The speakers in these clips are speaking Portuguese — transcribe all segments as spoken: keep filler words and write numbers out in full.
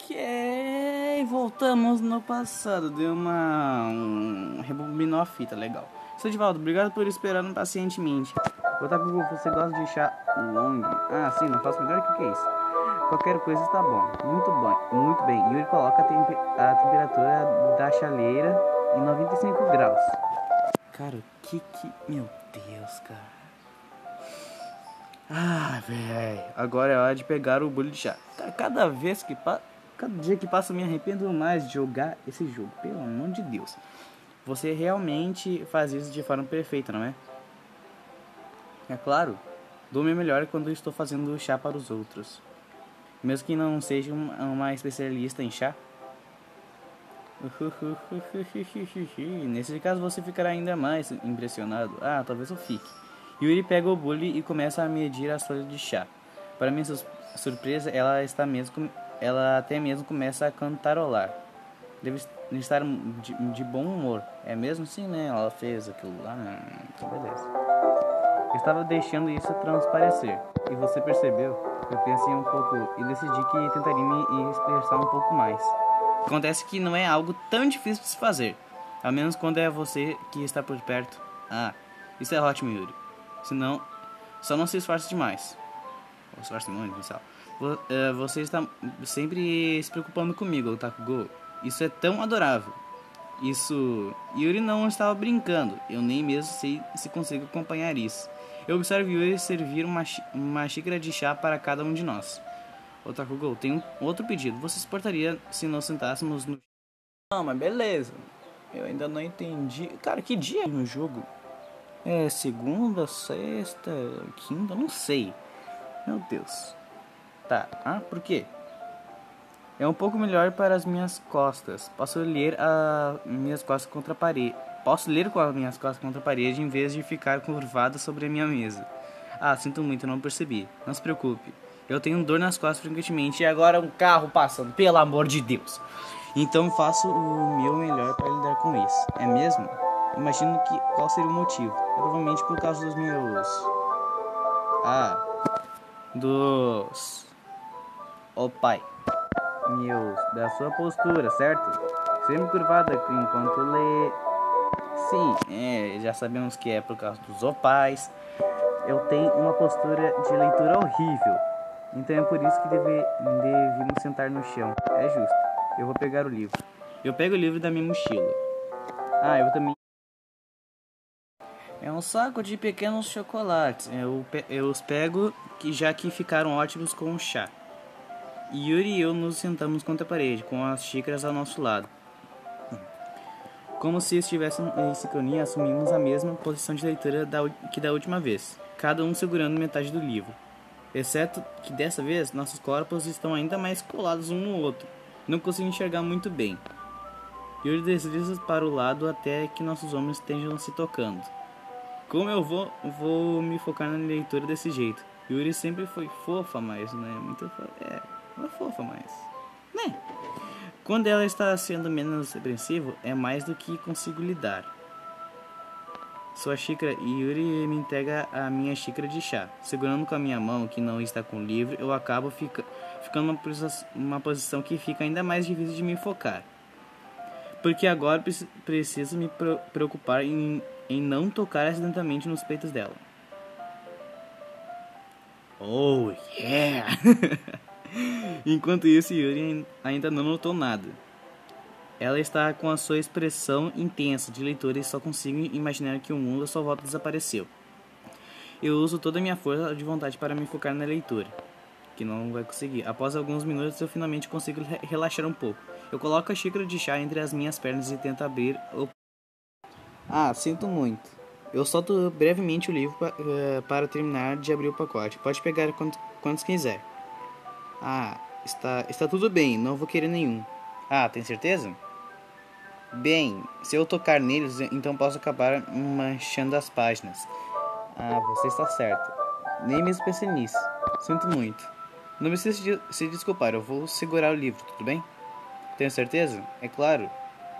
Ok, voltamos no passado. Deu uma... Um, rebobinou a fita, legal. Sou de volta, obrigado por esperar pacientemente. Otaku, você gosta de chá long? Ah, sim, não faço melhor que o que é isso. Qualquer coisa está bom. Muito bom, muito bem. Yuri coloca a, tempe a temperatura da chaleira em noventa e cinco graus. Cara, o que que... Meu Deus, cara. Ah, velho. Agora é hora de pegar o bule de chá. Cada vez que passa... Cada dia que passa eu me arrependo mais de jogar esse jogo. Pelo amor de Deus. Você realmente faz isso de forma perfeita, não é? É claro. Dou o meu melhor quando estou fazendo chá para os outros. Mesmo que não seja uma especialista em chá. Nesse caso você ficará ainda mais impressionado. Ah, talvez eu fique. Yuri pega o bule e começa a medir as folhas de chá. Para minha surpresa, ela está mesmo, ela até mesmo começa a cantarolar. Deve estar de, de bom humor. É mesmo? Sim, né? Ela fez aquilo lá. Hum, beleza. Eu estava deixando isso transparecer. E você percebeu? Eu pensei um pouco e decidi que tentaria me expressar um pouco mais. Acontece que não é algo tão difícil de se fazer. Ao menos quando é você que está por perto. Ah, isso é ótimo, Yuri. Senão, só não se esforce demais. Ou esforce muito, pessoal. Você está sempre se preocupando comigo, Otaku. Isso é tão adorável. Isso... Yuri não estava brincando. Eu nem mesmo sei se consigo acompanhar isso. Eu observo Yuri servir uma, uma xícara de chá para cada um de nós. Otaku, tem um outro pedido. Você se importaria se nós sentássemos no... Não, mas beleza. Eu ainda não entendi. Cara, que dia é no jogo? É segunda, sexta, quinta? Não sei. Meu Deus. Tá. Ah, por quê? É um pouco melhor para as minhas costas. Posso ler as minhas costas contra a parede. Posso ler com as minhas costas contra a parede em vez de ficar curvada sobre a minha mesa. Ah, sinto muito, não percebi. Não se preocupe. Eu tenho dor nas costas frequentemente e agora um carro passando, pelo amor de Deus. Então faço o meu melhor para lidar com isso. É mesmo? Imagino que qual seria o motivo. Provavelmente por causa dos meus... Ah, dos... Oh pai. Meus, da sua postura, certo? Sempre curvada enquanto lê. Sim, é, já sabemos que é por causa dos opais. Eu tenho uma postura de leitura horrível. Então é por isso que deve, devemos sentar no chão. É justo. Eu vou pegar o livro. Eu pego o livro da minha mochila. Ah, eu também. É um saco de pequenos chocolates. Eu, eu os pego, que já que ficaram ótimos com o chá. Yuri e eu nos sentamos contra a parede, com as xícaras ao nosso lado. Como se estivéssemos em sincronia, assumimos a mesma posição de leitura da, que da última vez, cada um segurando metade do livro. Exceto que dessa vez, nossos corpos estão ainda mais colados um no outro. Não consigo enxergar muito bem. Yuri desliza para o lado até que nossos ombros estejam se tocando. Como eu vou, vou me focar na leitura desse jeito? Yuri sempre foi fofa, mas não é muito... É... Ela é fofa, mas... Né? Quando ela está sendo menos apreensiva, é mais do que consigo lidar. Sua xícara e Yuri me entrega a minha xícara de chá. Segurando com a minha mão, que não está com o livro, eu acabo fica, ficando numa uma posição que fica ainda mais difícil de me focar. Porque agora preciso me preocupar em, em não tocar acidentalmente nos peitos dela. Oh, yeah! Enquanto isso, Yuri ainda não notou nada. Ela está com a sua expressão intensa de leitura e só consigo imaginar que o mundo à sua volta desapareceu. Eu uso toda a minha força de vontade para me focar na leitura, que não vai conseguir. Após alguns minutos, eu finalmente consigo relaxar um pouco. Eu coloco a xícara de chá entre as minhas pernas e tento abrir o... Ah, sinto muito. Eu solto brevemente o livro uh, para terminar de abrir o pacote. Pode pegar quantos, quantos quiser. Ah, está, está tudo bem, não vou querer nenhum. Ah, tem certeza? Bem, se eu tocar neles, então posso acabar manchando as páginas. Ah, você está certo. Nem mesmo pensei nisso. Sinto muito. Não precisa de se desculpar, eu vou segurar o livro, tudo bem? Tenho certeza? É claro.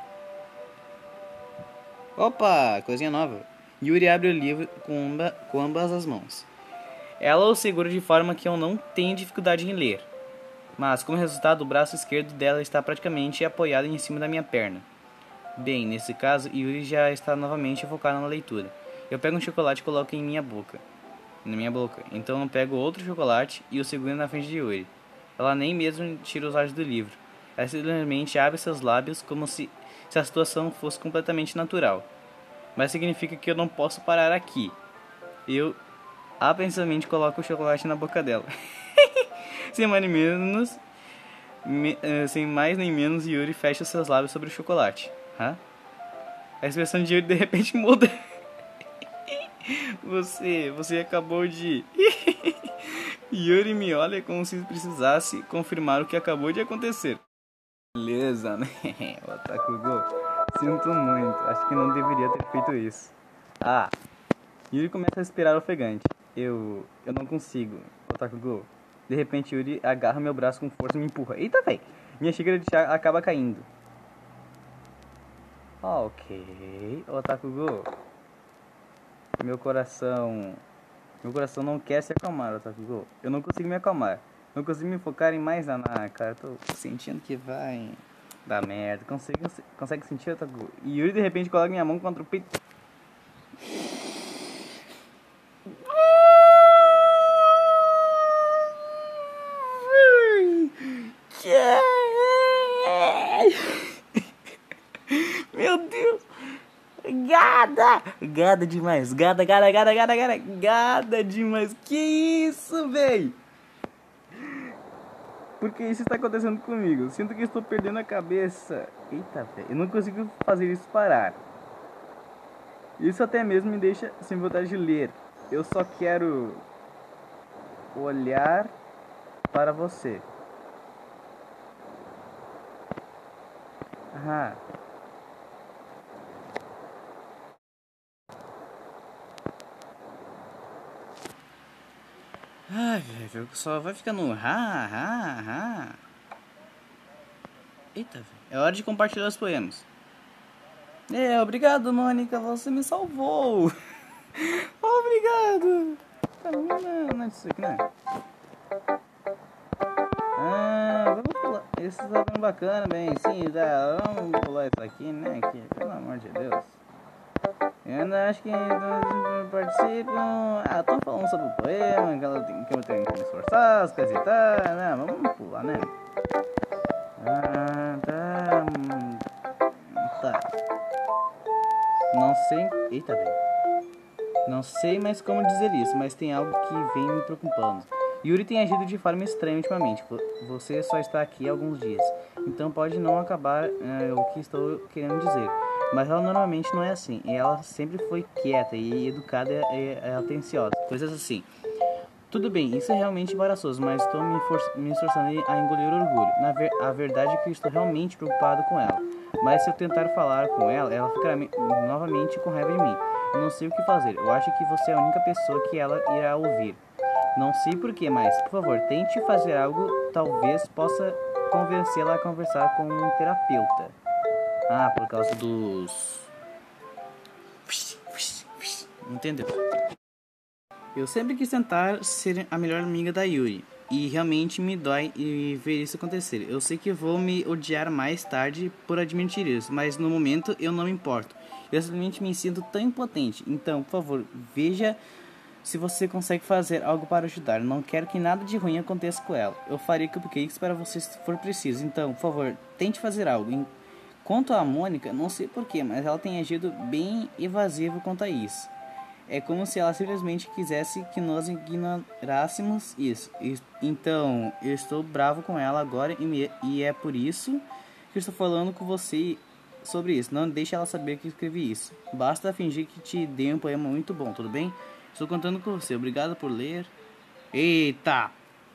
Opa, coisinha nova. Yuri abre o livro com, amba, com ambas as mãos. Ela o segura de forma que eu não tenho dificuldade em ler. Mas, como resultado, o braço esquerdo dela está praticamente apoiado em cima da minha perna. Bem, nesse caso, Yuri já está novamente focado na leitura. Eu pego um chocolate e coloco em minha boca. Na minha boca. Então eu pego outro chocolate e o seguro na frente de Yuri. Ela nem mesmo tira os olhos do livro. Ela simplesmente abre seus lábios como se, se a situação fosse completamente natural. Mas significa que eu não posso parar aqui. Eu apressadamente coloco o chocolate na boca dela. Sem mais nem menos, me, uh, sem mais nem menos, Yuri fecha seus lábios sobre o chocolate. Hã? A expressão de Yuri de repente muda. Você, você acabou de... Yuri me olha como se precisasse confirmar o que acabou de acontecer. Beleza, né? Otaku Go. Sinto muito, acho que não deveria ter feito isso. Ah, Yuri começa a respirar ofegante. Eu... eu não consigo, Otaku Go. De repente Yuri agarra meu braço com força e me empurra. Eita, véi! Minha xícara de chá acaba caindo. Ok, Otaku Go. Meu coração... Meu coração não quer se acalmar, Otaku Go. Eu não consigo me acalmar. Não consigo me focar em mais nada, cara. Tô sentindo que vai dar merda. Consegue, consegue sentir, Otaku Go? E Yuri de repente coloca minha mão contra o peito. Meu Deus! Gada! Gada demais! Gada, gada, gada, gada, gada! Gada demais! Que isso, véi? Por que isso está acontecendo comigo? Sinto que estou perdendo a cabeça. Eita, velho! Eu não consigo fazer isso parar. Isso até mesmo me deixa sem vontade de ler. Eu só quero olhar para você. Ah. Ai, velho, só vai ficar no ha, ha, ha. Eita, velho. É hora de compartilhar os poemas. É, obrigado, Mônica, você me salvou. Obrigado. Não, não, não é isso aqui, né? Ah, vamos pular. Esse tá bem bacana, bem, sim, tá. Vamos pular isso aqui, né? Aqui, pelo amor de Deus. Eu ainda acho que participam. Ah, estão falando sobre o poema, que, ela tem, que eu tenho que me esforçar, as coisas e tal. Né? Vamos pular, né? Ah, tá. Tá. Não sei. Eita, velho. Não sei mais como dizer isso, mas tem algo que vem me preocupando. Yuri tem agido de forma estranha ultimamente. Você só está aqui há alguns dias, então pode não acabar é, o que estou querendo dizer. Mas ela normalmente não é assim. E ela sempre foi quieta e educada e atenciosa. Coisas assim. Tudo bem, isso é realmente embaraçoso, mas estou me, me esforçando a engolir o orgulho. Na ver a verdade é que estou realmente preocupado com ela. Mas se eu tentar falar com ela, ela ficará novamente com raiva de mim. Eu não sei o que fazer. Eu acho que você é a única pessoa que ela irá ouvir. Não sei porquê, mas, por favor, tente fazer algo. Talvez possa convencê-la a conversar com um terapeuta. Ah, por causa dos... Entendeu? Eu sempre quis tentar ser a melhor amiga da Yuri. E realmente me dói ver isso acontecer. Eu sei que vou me odiar mais tarde por admitir isso, mas no momento eu não me importo. Eu simplesmente me sinto tão impotente. Então, por favor, veja se você consegue fazer algo para ajudar. Não quero que nada de ruim aconteça com ela. Eu farei cupcakes para você se for preciso. Então, por favor, tente fazer algo. Quanto a Mônica, não sei porquê, mas ela tem agido bem evasivo quanto a isso. É como se ela simplesmente quisesse que nós ignorássemos isso. Então, eu estou bravo com ela agora e é por isso que eu estou falando com você sobre isso. Não deixe ela saber que escrevi isso. Basta fingir que te dei um poema muito bom, tudo bem? Estou contando com você. Obrigado por ler. Eita!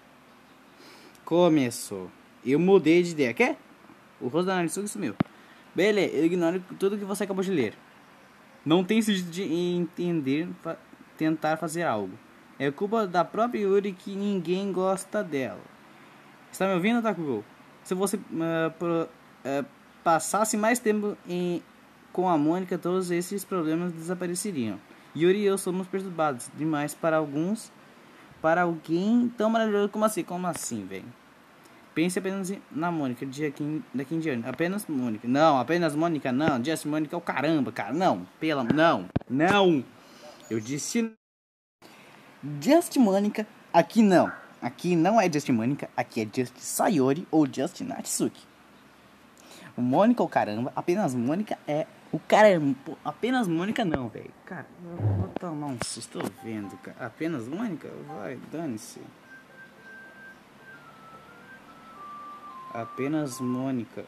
Começou. Eu mudei de ideia. Quer? O rosto da Naritsuki sumiu. Beleza, eu ignoro tudo que você acabou de ler. Não tem sentido de entender, fa tentar fazer algo. É culpa da própria Yuri que ninguém gosta dela. Está me ouvindo, Takugo? Se você uh, pro, uh, passasse mais tempo em, com a Mônica, todos esses problemas desapareceriam. Yuri e eu somos perturbados demais para alguns, para alguém tão maravilhoso como assim. Como assim, velho? Pense apenas na Mônica de aqui, daqui em diante. Apenas Mônica. Não, apenas Mônica não. Just Mônica é o caramba, cara. Não, pela... Não, não. Eu disse... Just Mônica, aqui não. Aqui não é Just Mônica, aqui é Just Sayori ou Just Natsuki. O Mônica é o caramba, apenas Mônica é o caramba. Pô, apenas Mônica não, velho. Cara, eu vou tomar um susto, tô vendo, cara. Apenas Mônica? Vai, dane-se. Apenas Mônica.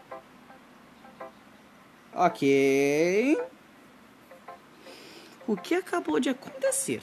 Ok. O que acabou de acontecer?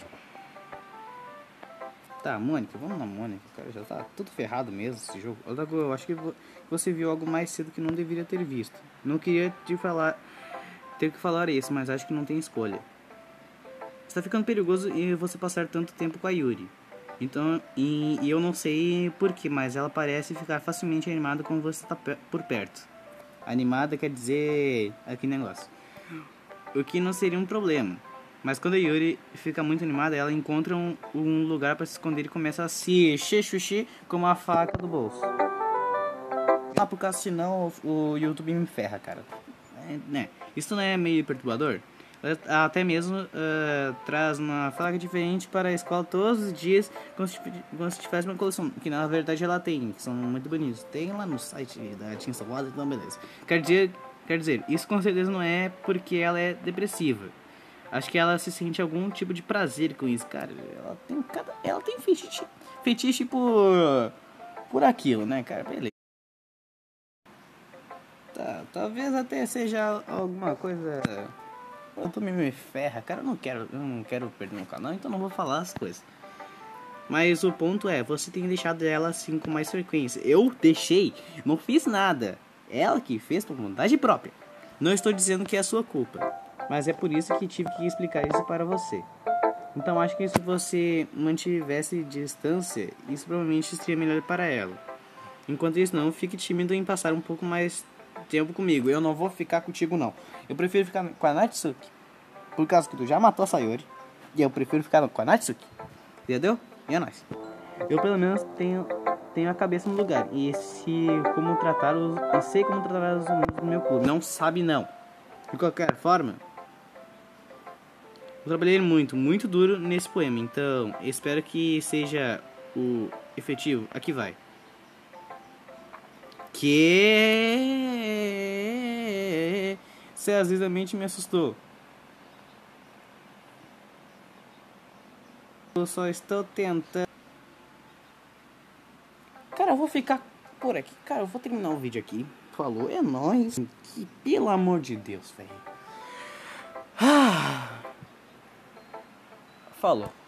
Tá, Mônica, vamos na Mônica, cara. Já tá tudo ferrado mesmo esse jogo. Eu acho que você viu algo mais cedo que não deveria ter visto. Não queria te falar, ter que falar isso, mas acho que não tem escolha. Está ficando perigoso e você passar tanto tempo com a Yuri. Então, e, e eu não sei porquê, mas ela parece ficar facilmente animada quando você está por perto. Animada quer dizer aquele negócio. O que não seria um problema. Mas quando a Yuri fica muito animada, ela encontra um, um lugar para se esconder e começa a se xixi com uma faca do bolso. Ah, por causa senão o, o YouTube me ferra, cara. É, né? Isso não é meio perturbador? Ela até mesmo uh, traz uma faca diferente para a escola todos os dias, como se, como se tivesse uma coleção, que na verdade ela tem, que são muito bonitos. Tem lá no site da Tinta Salvada, então beleza. Quer dizer, quer dizer, isso com certeza não é porque ela é depressiva. Acho que ela se sente algum tipo de prazer com isso, cara. Ela tem cada, ela tem fetiche, fetiche por por aquilo, né, cara? Beleza. Tá, talvez até seja alguma coisa. Eu tô me ferra, cara. Eu não quero, eu não quero perder meu canal, então não vou falar as coisas. Mas o ponto é, você tem deixado ela assim com mais frequência. Eu deixei, não fiz nada. Ela que fez por vontade própria. Não estou dizendo que é a sua culpa, mas é por isso que tive que explicar isso para você. Então acho que se você mantivesse distância, isso provavelmente seria melhor para ela. Enquanto isso não, fique tímido em passar um pouco mais tempo comigo. Eu não vou ficar contigo não. Eu prefiro ficar com a Natsuki, por causa que tu já matou a Sayori. E eu prefiro ficar com a Natsuki. Entendeu? E é nóis. Eu pelo menos tenho, tenho a cabeça no lugar. E se como tratar os. E sei como tratar os alunos do meu clube. Não sabe não. De qualquer forma, eu trabalhei muito, muito duro nesse poema. Então, espero que seja o efetivo. Aqui vai. Que você às vezes a mente me assustou. Eu só estou tentando. Cara, eu vou ficar por aqui. Cara, eu vou terminar o vídeo aqui. Falou, é nóis. Que, pelo amor de Deus, velho. Ah. Falou.